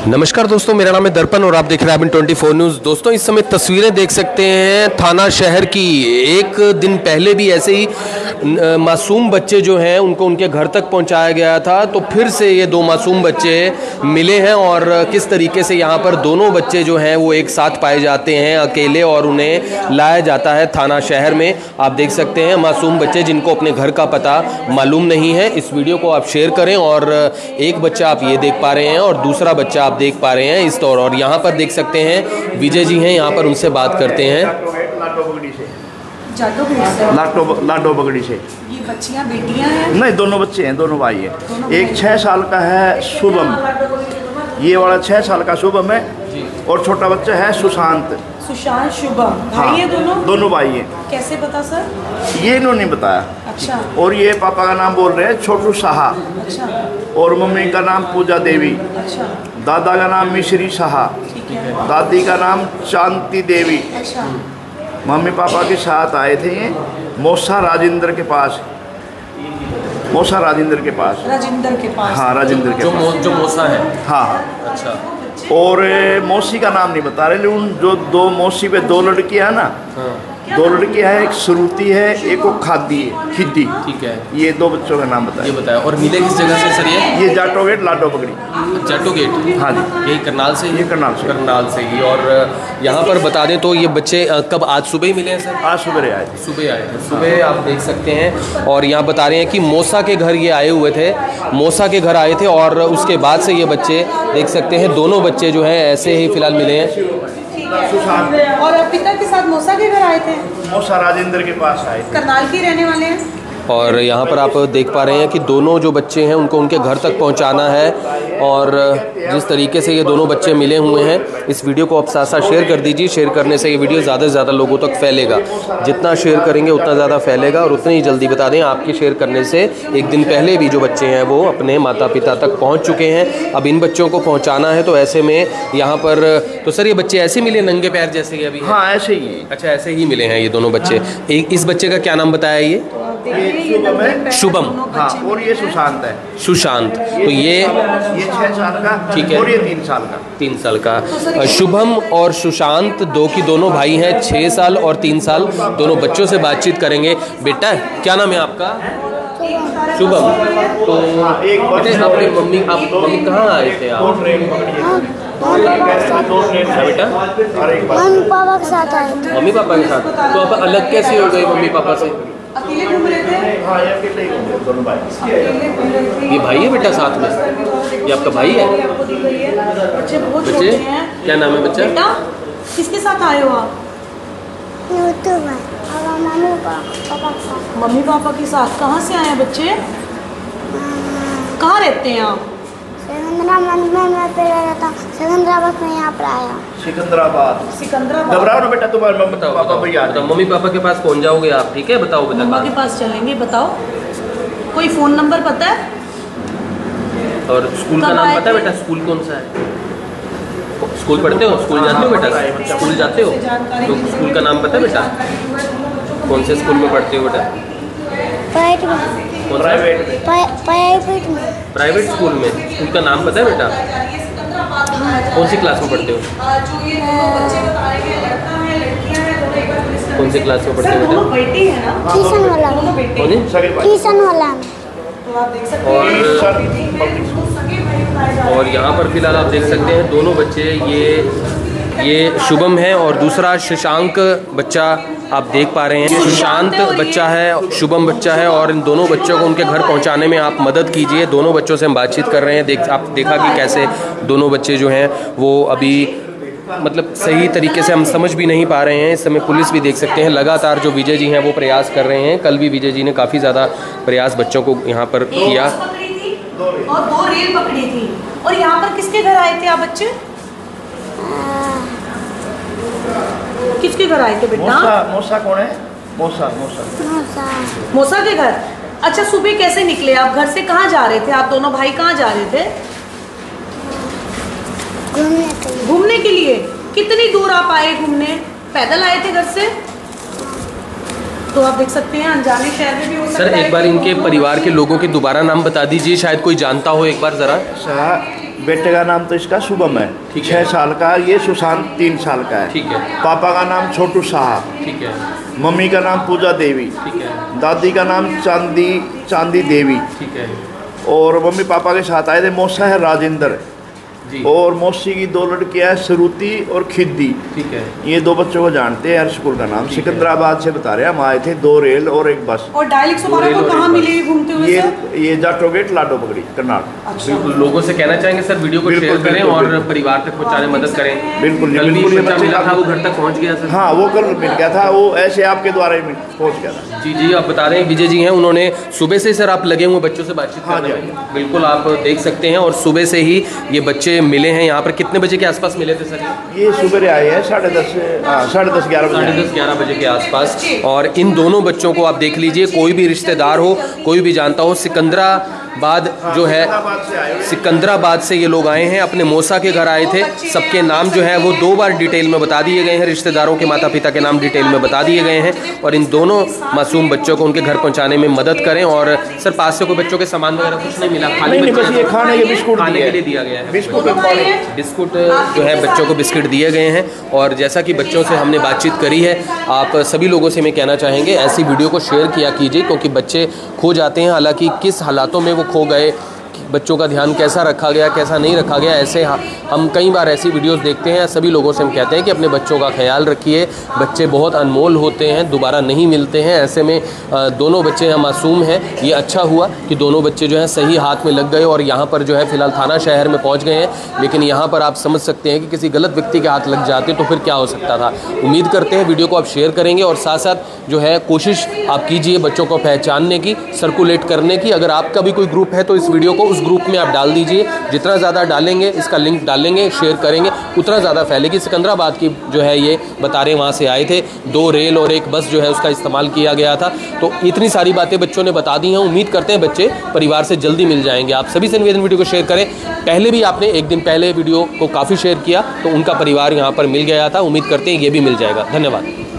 नमस्कार दोस्तों, मेरा नाम है दर्पण और आप देख रहे हैं IBN24 न्यूज़। दोस्तों, इस समय तस्वीरें देख सकते हैं थाना शहर की। एक दिन पहले भी ऐसे ही मासूम बच्चे जो हैं उनको उनके घर तक पहुंचाया गया था, तो फिर से ये दो मासूम बच्चे मिले हैं और किस तरीके से यहाँ पर दोनों बच्चे जो हैं वो एक साथ पाए जाते हैं अकेले, और उन्हें लाया जाता है थाना शहर में। आप देख सकते हैं मासूम बच्चे जिनको अपने घर का पता मालूम नहीं है। इस वीडियो को आप शेयर करें। और एक बच्चा आप ये देख पा रहे हैं और दूसरा बच्चा आप देख पा रहे हैं इस तौर। और यहाँ पर देख सकते हैं विजय जी हैं, यहाँ पर उनसे बात करते हैं। लाडो बगड़ी से ये बच्चियां बेटियां हैं? नहीं, दोनों बच्चे हैं, दोनों भाई हैं। एक 6 साल का है शुभम, ये वाला 6 साल का शुभम है, और छोटा बच्चा है सुशांत। सुशांत शुभम भाई है दोनों? दोनों भाई हैं। कैसे पता सर? ये इन्होंने बताया। अच्छा। और ये पापा का नाम बोल रहे हैं छोटू साहा। अच्छा। और मम्मी का नाम पूजा देवी। अच्छा। दादा का नाम मिश्री साहा। ठीक है। दादी का नाम शांति देवी। अच्छा। मम्मी पापा के साथ आए थे ये मौसा राजेंद्र के पास। मौसा राजेंद्र के पास। राजेंद्र के पास? हाँ, राजेंद्र के पास। जो मौसा है। हाँ। अच्छा। और मौसी का नाम नहीं बता रहे, लेकिन जो दो मौसी पे 2 लड़कियां हैं ना, हाँ। 2 लड़कियां हैं, एक श्रुति है, एक वो खादी है, खिद्दी। ठीक है। ये 2 बच्चों का नाम ये बताया। और मिले किस जगह से सर ये जाटो गेट लाडो पकड़ी। जाटो गेट? हाँ जी। यही करनाल से? ये करनाल से। करनाल से ही। और यहाँ पर बता दें तो ये बच्चे कब, आज सुबह ही मिले हैं सर? आज सुबह आए थे। सुबह आए थे। सुबह आप देख सकते हैं। और यहाँ बता रहे हैं कि मौसा के घर ये आए हुए थे, मौसा के घर आए थे, और उसके बाद से ये बच्चे देख सकते हैं दोनों बच्चे जो हैं ऐसे ही फिलहाल मिले हैं। और पिता के साथ मौसा के घर आए थे? मौसा राजेंद्र के पास आए थे। करनाल के रहने वाले हैं। और यहाँ पर आप देख पा रहे हैं कि दोनों जो बच्चे हैं उनको उनके घर तक पहुँचाना है। और जिस तरीके से ये दोनों बच्चे मिले हुए हैं, इस वीडियो को आप साथ साथ शेयर कर दीजिए। शेयर करने से ये वीडियो ज़्यादा से ज़्यादा लोगों तक फैलेगा। जितना शेयर करेंगे उतना ज़्यादा फैलेगा, और उतनी ही जल्दी बता दें आपके शेयर करने से एक दिन पहले भी जो बच्चे हैं वो अपने माता पिता तक पहुँच चुके हैं। अब इन बच्चों को पहुँचाना है, तो ऐसे में यहाँ पर तो सर ये बच्चे ऐसे मिले नंगे पैर जैसे कि अभी? हाँ, ऐसे ही। अच्छा, ऐसे ही मिले हैं ये दोनों बच्चे। इस बच्चे का क्या नाम बताया? ये शुभम। हाँ, और ये सुशांत है। सुशांत। तो ये 6 साल का। ठीक है। और ये 3 साल का। 3 साल का। शुभम और सुशांत दोनों भाई हैं, 6 साल और 3 साल। दोनों बच्चों से बातचीत करेंगे। बेटा क्या नाम है आपका? शुभम। तो अपने मम्मी कहाँ आए थे आप? बेटा मम्मी पापा के साथ आए थे। मम्मी पापा के साथ? तो आप अलग कैसे हो गए मम्मी पापा से? अकेले घूम रहे थे? हाँ, ये अकेले ही घूम रहे दोनों भाई। ये भाई है बेटा साथ में? ये आपका भाई है? बच्चे बहुत छोटे बच्चे हैं। क्या नाम है बच्चा? बेटा किसके साथ आए हो आप? मम्मी पापा के साथ। कहाँ से आए हैं बच्चे? कहाँ रहते हैं आप? सिकंदराबाद में यहाँ पर आया। सिकंदराबाद। घबराओ ना बेटा, तुम्हारे पापा भैया। मम्मी पापा के पास पहुंच जाओगे आप, ठीक है? बताओ बेटा। मम्मा के पास चलेंगे। बताओ, कोई फ़ोन नंबर पता है? और स्कूल का नाम पता है बेटा? स्कूल कौन सा है? स्कूल पढ़ते हो? स्कूल जाते हो बेटा? स्कूल जाते हो? तो स्कूल का नाम पता है बेटा? कौन से स्कूल में पढ़ते हो बेटा? प्राइवेट में। प्राइवेट स्कूल में। स्कूल का नाम पता है बेटा? कौन सी क्लास में पढ़ते हो? कौन सी क्लास में पढ़ते हो बेटा? ट्यूशन वाला। ट्यूशन वाला। और यहाँ पर फिलहाल आप देख सकते हैं दोनों बच्चे, ये शुभम है और दूसरा शशांक बच्चा आप देख पा रहे हैं। सुशांत बच्चा है, शुभम बच्चा है, और इन दोनों बच्चों को उनके घर पहुंचाने में आप मदद कीजिए। दोनों बच्चों से हम बातचीत कर रहे हैं। आप देखा कि कैसे दोनों बच्चे जो हैं वो अभी मतलब सही तरीके से हम समझ भी नहीं पा रहे हैं। इस समय पुलिस भी देख सकते हैं लगातार जो विजय जी हैं वो प्रयास कर रहे हैं। कल भी विजय जी ने काफ़ी ज़्यादा प्रयास बच्चों को यहाँ पर किया। और 2 रेल पकड़ी थी। और यहाँ पर किसके घर आए थे आप बच्चे? किसके घर आए थे बेटा? मौसा कौन है? मौसा के घर। अच्छा, सुबह कैसे निकले आप घर से? कहाँ जा रहे थे आप दोनों भाई? कहाँ जा रहे थे? घूमने के लिए। कितनी दूर आप आए घूमने? पैदल आए थे घर से? तो आप देख सकते हैं अनजाने शहर में भी हो सकता है। सर एक बार इनके परिवार के लोगों के दोबारा नाम बता दीजिए, शायद कोई जानता हो एक बार ज़रा। बेटे का नाम तो इसका शुभम है, ठीक 6 है। साल का। ये सुशांत 3 साल का है। ठीक है। पापा का नाम छोटू साहब, ठीक है, मम्मी का नाम पूजा देवी, ठीक है, दादी का नाम चांदी देवी, ठीक है और मम्मी पापा के साथ आए थे मौसा है राजेंद्र, जी, और मौसी की 2 लड़कियां हैं सरुति और खिद्दी। ठीक है। ये 2 बच्चों को जानते हैं। हर स्कूल का नाम सिकंदराबाद से बता रहे हैं। हम आए थे, 2 रेल और 1 बस। और डायल 112 को कहाँ मिले ये घूमते हुए सर? ये जाटो गेट लाडो पगड़ी करनाल। अच्छा, बिल्कुल, लोगों से कहना चाहेंगे सर वीडियो को बिल्कुल, शेयर करें बिल्कुल, और बिल्कुल। परिवार तक पहुंचाने में मदद करें। बिल्कुल जी, कल भी बिल्कुल। ये बच्चा बच्चे मिला का- था, वो घर तक पहुंच गया सर। हाँ, वो कल मिल गया था, वो ऐसे आपके द्वारा ही पहुंच गया था। जी जी, आप बता रहे हैं विजय जी हैं, उन्होंने सुबह से सर आप लगे हुए बच्चों से बातचीत हाँ करने जी, में। बिल्कुल, आप देख सकते हैं और सुबह से ही ये बच्चे मिले हैं यहाँ पर। कितने बजे के आसपास मिले थे सर? ये सुबह आए हैं 10:30 से 10:30 11 बजे। 10:30-11 बजे के आसपास। और इन दोनों बच्चों को आप देख लीजिए, कोई भी रिश्तेदार हो, कोई भी जानता हो, सिकंदराबाद जो है, सिकंदराबाद से ये लोग आए हैं, अपने मौसा के घर आए थे। सबके नाम जो है वो 2 बार डिटेल में बता दिए गए हैं, रिश्तेदारों के माता पिता के नाम डिटेल में बता दिए गए हैं। और इन दोनों मासूम बच्चों को उनके घर पहुंचाने में मदद करें। और सर पास से कोई बच्चों के सामान वगैरह कुछ नहीं मिला? खाली नहीं, बच्चे बस ये खाने के बिस्कुट खाने दिए के हैं। लिए दिया गया है। बिस्कुट और पानी। बिस्कुट जो है बच्चों को बिस्किट दिए गए हैं। और जैसा कि बच्चों से हमने बातचीत करी है, आप सभी लोगों से मैं कहना चाहेंगे ऐसी वीडियो को शेयर किया कीजिए, क्योंकि बच्चे खो जाते हैं। हालांकि किस हालातों में वो खो गए, बच्चों का ध्यान कैसा रखा गया, कैसा नहीं रखा गया, ऐसे हम कई बार ऐसी वीडियोस देखते हैं। सभी लोगों से हम कहते हैं कि अपने बच्चों का ख्याल रखिए। बच्चे बहुत अनमोल होते हैं, दोबारा नहीं मिलते हैं। ऐसे में दोनों बच्चे यहाँ मासूम हैं। ये अच्छा हुआ कि दोनों बच्चे जो हैं सही हाथ में लग गए और यहाँ पर जो है फ़िलहाल थाना शहर में पहुँच गए हैं। लेकिन यहाँ पर आप समझ सकते हैं कि किसी गलत व्यक्ति के हाथ लग जाते तो फिर क्या हो सकता था। उम्मीद करते हैं वीडियो को आप शेयर करेंगे और साथ साथ जो है कोशिश आप कीजिए बच्चों को पहचानने की, सर्कुलेट करने की। अगर आपका भी कोई ग्रुप है तो इस वीडियो को उस ग्रुप में आप डाल दीजिए। जितना ज़्यादा डालेंगे, इसका लिंक डालेंगे, शेयर करेंगे, उतना ज़्यादा फैलेगी। सिकंदराबाद की जो है ये बता रहे वहाँ से आए थे, 2 रेल और 1 बस जो है उसका इस्तेमाल किया गया था। तो इतनी सारी बातें बच्चों ने बता दी हैं। उम्मीद करते हैं बच्चे परिवार से जल्दी मिल जाएंगे। आप सभी से निवेदन, वीडियो को शेयर करें। पहले भी आपने 1 दिन पहले वीडियो को काफ़ी शेयर किया तो उनका परिवार यहाँ पर मिल गया था। उम्मीद करते हैं ये भी मिल जाएगा। धन्यवाद।